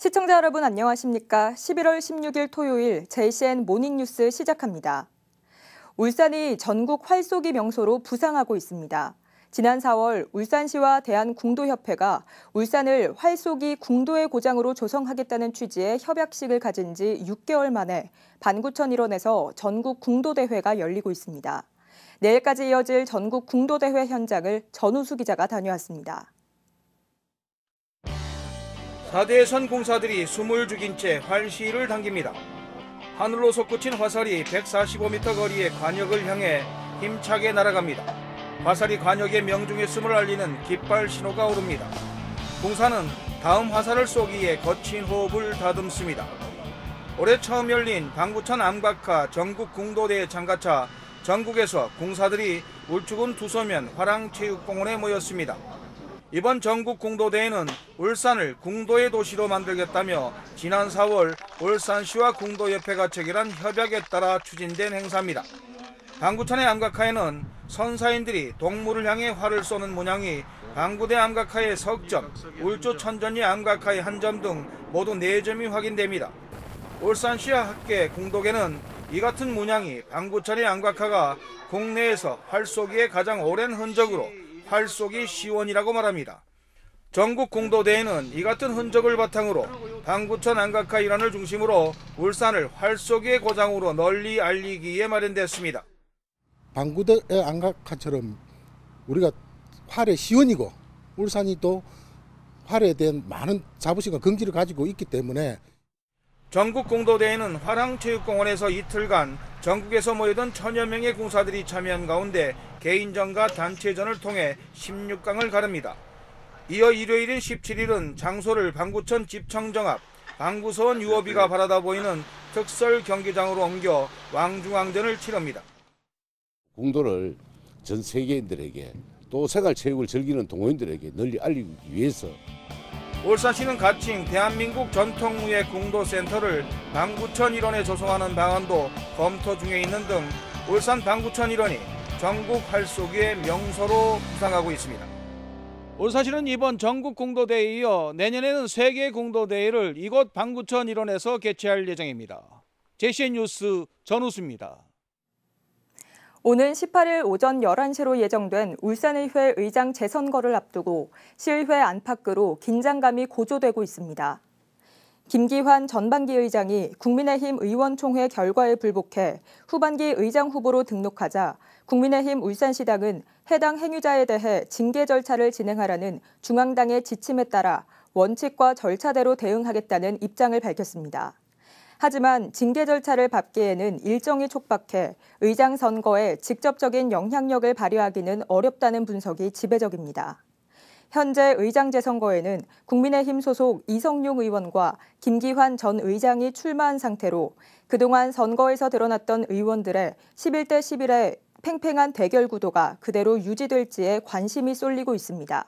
시청자 여러분 안녕하십니까? 11월 16일 토요일 JCN 모닝뉴스 시작합니다. 울산이 전국 활쏘기 명소로 부상하고 있습니다. 지난 4월 울산시와 대한궁도협회가 울산을 활쏘기 궁도의 고장으로 조성하겠다는 취지의 협약식을 가진 지 6개월 만에 반구천 일원에서 전국 궁도대회가 열리고 있습니다. 내일까지 이어질 전국 궁도대회 현장을 전우수 기자가 다녀왔습니다. 4대선 공사들이 숨을 죽인 채 활시위를 당깁니다. 하늘로 솟구친 화살이 145m 거리의 관역을 향해 힘차게 날아갑니다. 화살이 관역에 명중했음을 알리는 깃발 신호가 오릅니다. 공사는 다음 화살을 쏘기에 거친 호흡을 다듬습니다. 올해 처음 열린 방구천 암각화 전국궁도대회 참가차 전국에서 공사들이 울주군 두서면 화랑체육공원에 모였습니다. 이번 전국궁도대회는 울산을 궁도의 도시로 만들겠다며 지난 4월 울산시와 궁도협회가 체결한 협약에 따라 추진된 행사입니다. 방구천의 암각화에는 선사인들이 동물을 향해 활을 쏘는 문양이 방구대 암각화의 석점, 울주 천전리 암각화의 한 점 등 모두 4점이 확인됩니다. 울산시와 학계 궁도계는 이 같은 문양이 방구천의 암각화가 국내에서 활쏘기의 가장 오랜 흔적으로 활쏘기 시원이라고 말합니다. 전국궁도대회는 이 같은 흔적을 바탕으로 방구천 암각화 일환을 중심으로 울산을 활쏘기의 고장으로 널리 알리기에 마련됐습니다. 방구대 암각화처럼 우리가 활의 시원이고 울산이 또 활에 대한 많은 자부심과 긍지를 가지고 있기 때문에 전국궁도대회는 화랑체육공원에서 이틀간 전국에서 모여든 1000여 명의 공사들이 참여한 가운데 개인전과 단체전을 통해 16강을 가릅니다. 이어 일요일인 17일은 장소를 방구천 집청정 앞 방구서원 유어비가 바라다 보이는 특설 경기장으로 옮겨 왕중왕전을 치릅니다. 궁도를 전 세계인들에게 또 생활체육을 즐기는 동호인들에게 널리 알리기 위해서 울산시는 가칭 대한민국 전통무예 궁도센터를 방구천 일원에 조성하는 방안도 검토 중에 있는 등 울산 방구천 일원이 전국 활쏘기의 명소로 부상하고 있습니다. 울산시는 이번 전국 궁도대회에 이어 내년에는 세계 궁도대회를 이곳 방구천 일원에서 개최할 예정입니다. JCN 뉴스 전우수입니다. 오는 18일 오전 11시로 예정된 울산의회 의장 재선거를 앞두고 시의회 안팎으로 긴장감이 고조되고 있습니다. 김기환 전반기 의장이 국민의힘 의원총회 결과에 불복해 후반기 의장 후보로 등록하자 국민의힘 울산시당은 해당 행위자에 대해 징계 절차를 진행하라는 중앙당의 지침에 따라 원칙과 절차대로 대응하겠다는 입장을 밝혔습니다. 하지만 징계 절차를 밟기에는 일정이 촉박해 의장 선거에 직접적인 영향력을 발휘하기는 어렵다는 분석이 지배적입니다. 현재 의장 재선거에는 국민의힘 소속 이성용 의원과 김기환 전 의장이 출마한 상태로 그동안 선거에서 드러났던 의원들의 11대 11의 팽팽한 대결 구도가 그대로 유지될지에 관심이 쏠리고 있습니다.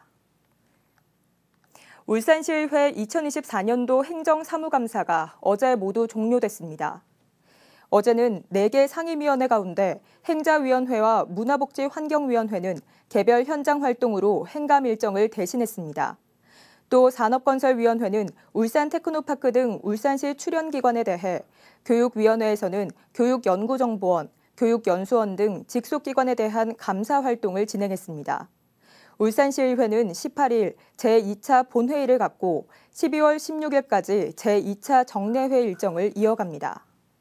울산시의회 2024년도 행정사무감사가 어제 모두 종료됐습니다. 어제는 4개 상임위원회 가운데 행자위원회와 문화복지환경위원회는 개별 현장 활동으로 행감 일정을 대신했습니다. 또 산업건설위원회는 울산테크노파크 등 울산시 출연기관에 대해 교육위원회에서는 교육연구정보원, 교육연수원 등 직속기관에 대한 감사 활동을 진행했습니다. 울산시의회는 18일 제2차 본회의를 갖고 12월 16일까지 제2차 정례회 일정을 이어갑니다.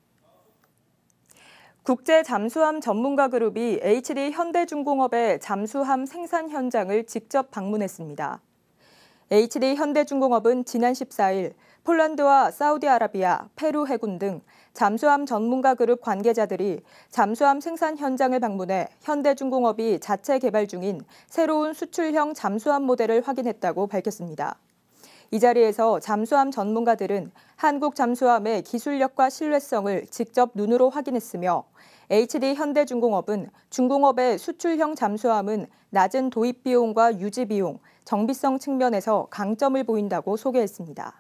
국제 잠수함 전문가 그룹이 HD 현대중공업의 잠수함 생산 현장을 직접 방문했습니다. HD 현대중공업은 지난 14일 폴란드와 사우디아라비아, 페루 해군 등 잠수함 전문가 그룹 관계자들이 잠수함 생산 현장을 방문해 현대중공업이 자체 개발 중인 새로운 수출형 잠수함 모델을 확인했다고 밝혔습니다. 이 자리에서 잠수함 전문가들은 한국 잠수함의 기술력과 신뢰성을 직접 눈으로 확인했으며 HD 현대중공업은 중공업의 수출형 잠수함은 낮은 도입 비용과 유지 비용, 정비성 측면에서 강점을 보인다고 소개했습니다.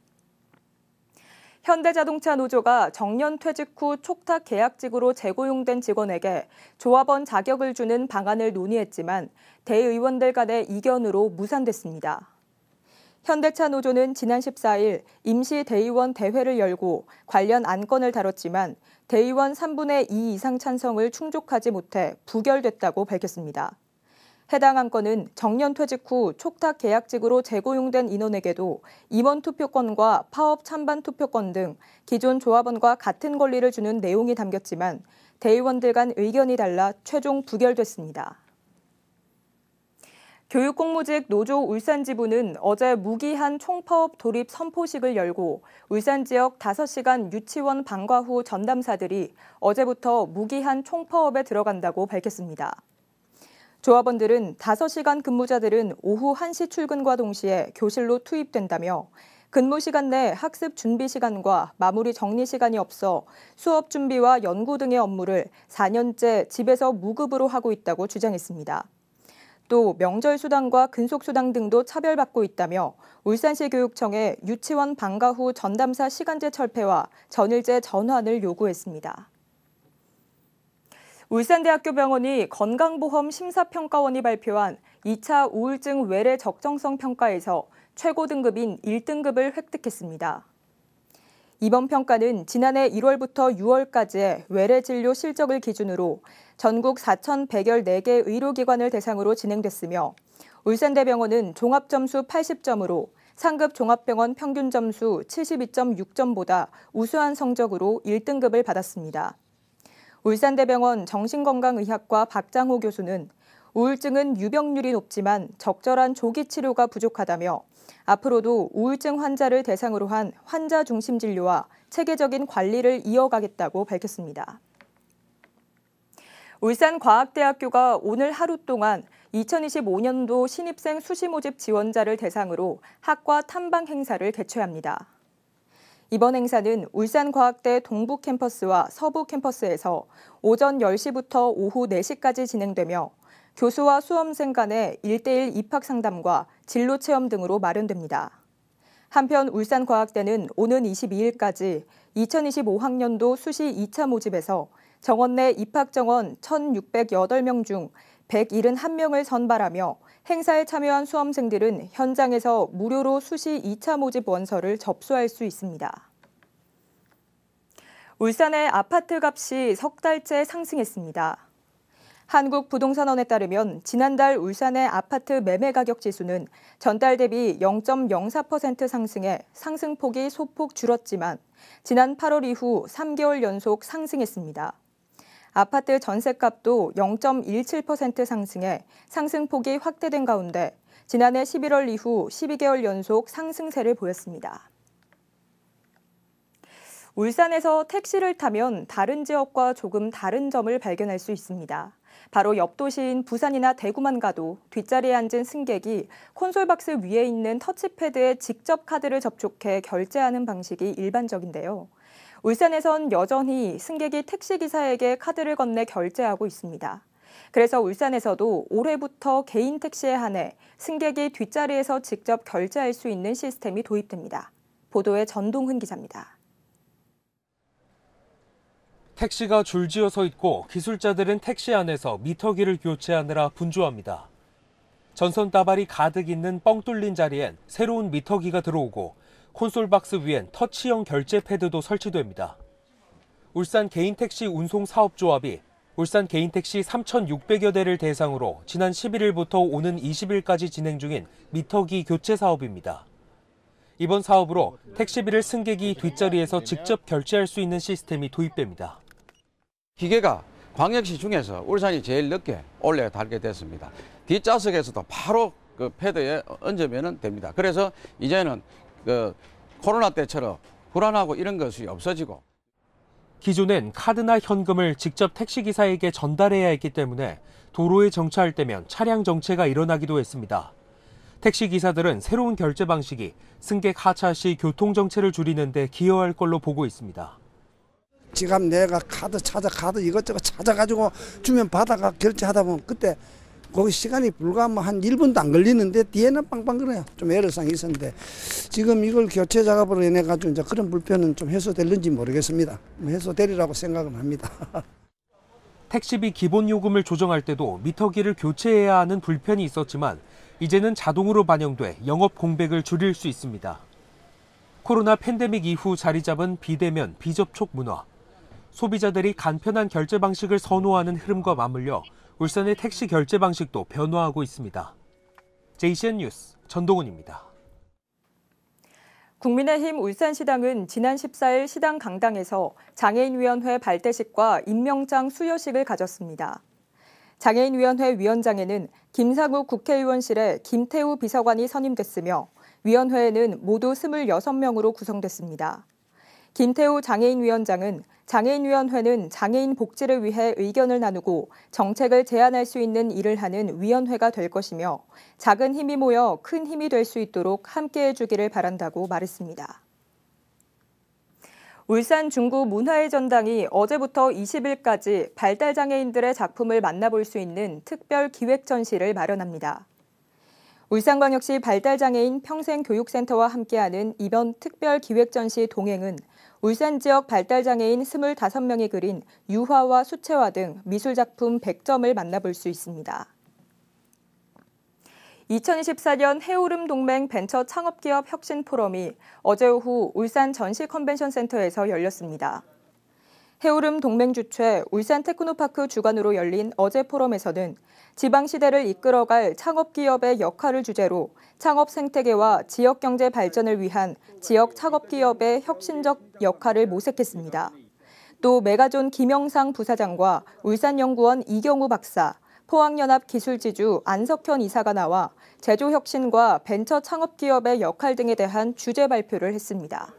현대자동차 노조가 정년 퇴직 후 촉탁 계약직으로 재고용된 직원에게 조합원 자격을 주는 방안을 논의했지만 대의원들 간의 이견으로 무산됐습니다. 현대차 노조는 지난 14일 임시 대의원 대회를 열고 관련 안건을 다뤘지만 대의원 3분의 2 이상 찬성을 충족하지 못해 부결됐다고 밝혔습니다. 해당 안건은 정년 퇴직 후 촉탁 계약직으로 재고용된 인원에게도 임원 투표권과 파업 찬반 투표권 등 기존 조합원과 같은 권리를 주는 내용이 담겼지만 대의원들 간 의견이 달라 최종 부결됐습니다. 교육공무직 노조 울산지부는 어제 무기한 총파업 돌입 선포식을 열고 울산 지역 5시간 유치원 방과 후 전담사들이 어제부터 무기한 총파업에 들어간다고 밝혔습니다. 조합원들은 5시간 근무자들은 오후 1시 출근과 동시에 교실로 투입된다며 근무 시간 내 학습 준비 시간과 마무리 정리 시간이 없어 수업 준비와 연구 등의 업무를 4년째 집에서 무급으로 하고 있다고 주장했습니다. 또 명절 수당과 근속 수당 등도 차별받고 있다며 울산시 교육청에 유치원 방과 후 전담사 시간제 철폐와 전일제 전환을 요구했습니다. 울산대학교 병원이 건강보험 심사평가원이 발표한 2차 우울증 외래 적정성 평가에서 최고 등급인 1등급을 획득했습니다. 이번 평가는 지난해 1월부터 6월까지의 외래 진료 실적을 기준으로 전국 4,114개 의료기관을 대상으로 진행됐으며 울산대병원은 종합점수 80점으로 상급 종합병원 평균 점수 72.6점보다 우수한 성적으로 1등급을 받았습니다. 울산대병원 정신건강의학과 박장호 교수는 우울증은 유병률이 높지만 적절한 조기 치료가 부족하다며 앞으로도 우울증 환자를 대상으로 한 환자 중심 진료와 체계적인 관리를 이어가겠다고 밝혔습니다. 울산과학대학교가 오늘 하루 동안 2025년도 신입생 수시 모집 지원자를 대상으로 학과 탐방 행사를 개최합니다. 이번 행사는 울산과학대 동부 캠퍼스와 서부 캠퍼스에서 오전 10시부터 오후 4시까지 진행되며 교수와 수험생 간의 1대1 입학 상담과 진로 체험 등으로 마련됩니다. 한편 울산과학대는 오는 22일까지 2025학년도 수시 2차 모집에서 정원 내 입학 정원 1,608명 중 171명을 선발하며 행사에 참여한 수험생들은 현장에서 무료로 수시 2차 모집 원서를 접수할 수 있습니다. 울산의 아파트 값이 석 달째 상승했습니다. 한국부동산원에 따르면 지난달 울산의 아파트 매매 가격 지수는 전달 대비 0.04% 상승해 상승폭이 소폭 줄었지만 지난 8월 이후 3개월 연속 상승했습니다. 아파트 전셋값도 0.17% 상승해 상승폭이 확대된 가운데 지난해 11월 이후 12개월 연속 상승세를 보였습니다. 울산에서 택시를 타면 다른 지역과 조금 다른 점을 발견할 수 있습니다. 바로 옆 도시인 부산이나 대구만 가도 뒷자리에 앉은 승객이 콘솔박스 위에 있는 터치패드에 직접 카드를 접촉해 결제하는 방식이 일반적인데요. 울산에선 여전히 승객이 택시기사에게 카드를 건네 결제하고 있습니다. 그래서 울산에서도 올해부터 개인 택시에 한해 승객이 뒷자리에서 직접 결제할 수 있는 시스템이 도입됩니다. 보도에 전동훈 기자입니다. 택시가 줄지어 서 있고 기술자들은 택시 안에서 미터기를 교체하느라 분주합니다. 전선 따발이 가득 있는 뻥 뚫린 자리엔 새로운 미터기가 들어오고 콘솔박스 위엔 터치형 결제 패드도 설치됩니다. 울산 개인택시 운송사업조합이 울산 개인택시 3,600여 대를 대상으로 지난 11일부터 오는 20일까지 진행 중인 미터기 교체 사업입니다. 이번 사업으로 택시비를 승객이 뒷자리에서 직접 결제할 수 있는 시스템이 도입됩니다. 기계가 광역시 중에서 울산이 제일 늦게 올해 달게 됐습니다. 뒷좌석에서도 바로 그 패드에 얹으면 됩니다. 그래서 이제는 코로나 때처럼 불안하고 이런 것이 없어지고. 기존엔 카드나 현금을 직접 택시기사에게 전달해야 했기 때문에 도로에 정차할 때면 차량 정체가 일어나기도 했습니다. 택시기사들은 새로운 결제 방식이 승객 하차 시 교통정체를 줄이는 데 기여할 걸로 보고 있습니다. 지갑 내가 카드 이것저것 찾아가지고 주면 받아가 결제하다 보면 그때 거기 시간이 불과 한 1분도 안 걸리는데 뒤에는 빵빵 그래요. 좀 에러상이 있었는데 지금 이걸 교체 작업으로 인해 가지고 이제 그런 불편은 좀 해소될는지 모르겠습니다. 해소되리라고 생각은 합니다. 택시비 기본 요금을 조정할 때도 미터기를 교체해야 하는 불편이 있었지만 이제는 자동으로 반영돼 영업 공백을 줄일 수 있습니다. 코로나 팬데믹 이후 자리 잡은 비대면, 비접촉 문화. 소비자들이 간편한 결제 방식을 선호하는 흐름과 맞물려 울산의 택시 결제 방식도 변화하고 있습니다. JCN 뉴스 전동훈입니다. 국민의힘 울산시당은 지난 14일 시당 강당에서 장애인위원회 발대식과 임명장 수여식을 가졌습니다. 장애인위원회 위원장에는 김상욱 국회의원실의 김태우 비서관이 선임됐으며 위원회에는 모두 26명으로 구성됐습니다. 김태우 장애인위원장은 장애인위원회는 장애인 복지를 위해 의견을 나누고 정책을 제안할 수 있는 일을 하는 위원회가 될 것이며 작은 힘이 모여 큰 힘이 될 수 있도록 함께해 주기를 바란다고 말했습니다. 울산 중구 문화의 전당이 어제부터 20일까지 발달장애인들의 작품을 만나볼 수 있는 특별 기획 전시를 마련합니다. 울산광역시 발달장애인 평생교육센터와 함께하는 이번 특별 기획 전시 동행은 울산 지역 발달장애인 25명이 그린 유화와 수채화 등 미술작품 100점을 만나볼 수 있습니다. 2024년 해오름 동맹 벤처 창업기업 혁신 포럼이 어제 오후 울산 전시 컨벤션 센터에서 열렸습니다. 해오름 동맹 주최 울산 테크노파크 주관으로 열린 어제 포럼에서는 지방시대를 이끌어갈 창업기업의 역할을 주제로 창업 생태계와 지역경제 발전을 위한 지역 창업기업의 혁신적 역할을 모색했습니다. 또 메가존 김영상 부사장과 울산연구원 이경우 박사, 포항연합기술지주 안석현 이사가 나와 제조혁신과 벤처 창업기업의 역할 등에 대한 주제 발표를 했습니다.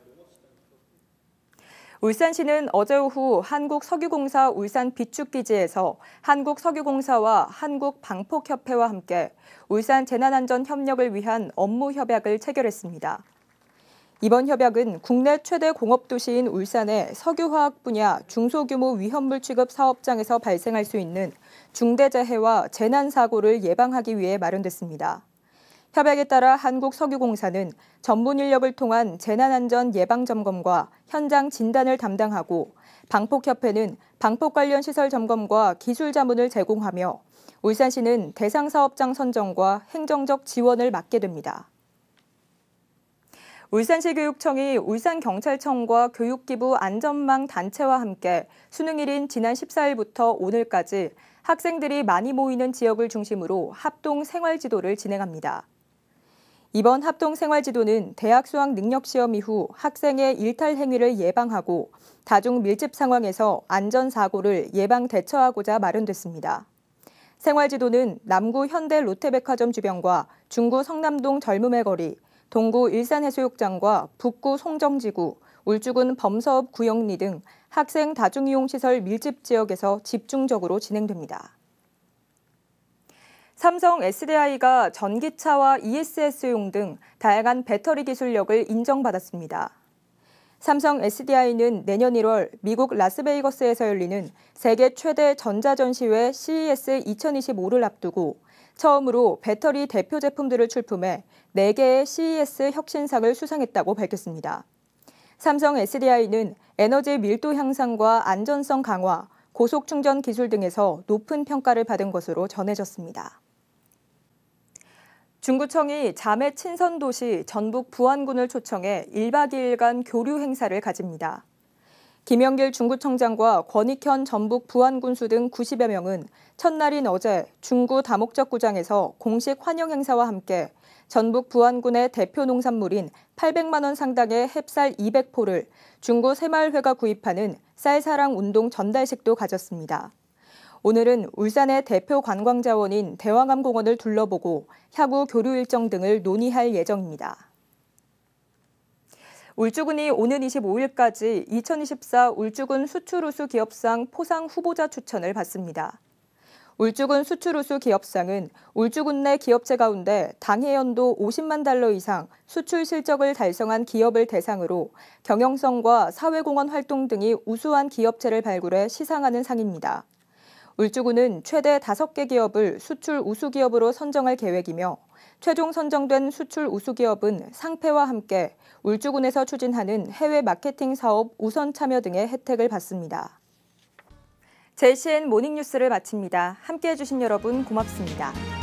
울산시는 어제 오후 한국석유공사 울산 비축기지에서 한국석유공사와 한국방폭협회와 함께 울산 재난안전 협력을 위한 업무 협약을 체결했습니다. 이번 협약은 국내 최대 공업도시인 울산의 석유화학 분야 중소규모 위험물 취급 사업장에서 발생할 수 있는 중대재해와 재난사고를 예방하기 위해 마련됐습니다. 협약에 따라 한국석유공사는 전문 인력을 통한 재난안전 예방점검과 현장 진단을 담당하고 방폭협회는 방폭 관련 시설 점검과 기술 자문을 제공하며 울산시는 대상 사업장 선정과 행정적 지원을 맡게 됩니다. 울산시 교육청이 울산경찰청과 교육기부 안전망 단체와 함께 수능일인 지난 14일부터 오늘까지 학생들이 많이 모이는 지역을 중심으로 합동 생활지도를 진행합니다. 이번 합동 생활지도는 대학 수학 능력시험 이후 학생의 일탈 행위를 예방하고 다중 밀집 상황에서 안전사고를 예방 대처하고자 마련됐습니다. 생활지도는 남구 현대 롯데백화점 주변과 중구 성남동 젊음의 거리, 동구 일산해수욕장과 북구 송정지구, 울주군 범서읍 구영리 등 학생 다중이용시설 밀집 지역에서 집중적으로 진행됩니다. 삼성 SDI가 전기차와 ESS용 등 다양한 배터리 기술력을 인정받았습니다. 삼성 SDI는 내년 1월 미국 라스베이거스에서 열리는 세계 최대 전자전시회 CES 2025를 앞두고 처음으로 배터리 대표 제품들을 출품해 4개의 CES 혁신상을 수상했다고 밝혔습니다. 삼성 SDI는 에너지 밀도 향상과 안전성 강화, 고속 충전 기술 등에서 높은 평가를 받은 것으로 전해졌습니다. 중구청이 자매 친선도시 전북 부안군을 초청해 1박 2일간 교류 행사를 가집니다. 김영길 중구청장과 권익현 전북 부안군수 등 90여 명은 첫날인 어제 중구 다목적구장에서 공식 환영 행사와 함께 전북 부안군의 대표 농산물인 800만 원 상당의 햅쌀 200포를 중구 새마을회가 구입하는 쌀사랑 운동 전달식도 가졌습니다. 오늘은 울산의 대표 관광자원인 대왕암공원을 둘러보고 향후 교류 일정 등을 논의할 예정입니다. 울주군이 오는 25일까지 2024 울주군 수출우수 기업상 포상 후보자 추천을 받습니다. 울주군 수출우수 기업상은 울주군 내 기업체 가운데 당해 연도 50만 달러 이상 수출 실적을 달성한 기업을 대상으로 경영성과 사회공헌 활동 등이 우수한 기업체를 발굴해 시상하는 상입니다. 울주군은 최대 5개 기업을 수출 우수기업으로 선정할 계획이며 최종 선정된 수출 우수기업은 상패와 함께 울주군에서 추진하는 해외 마케팅 사업 우선 참여 등의 혜택을 받습니다. JCN 모닝뉴스를 마칩니다. 함께해 주신 여러분 고맙습니다.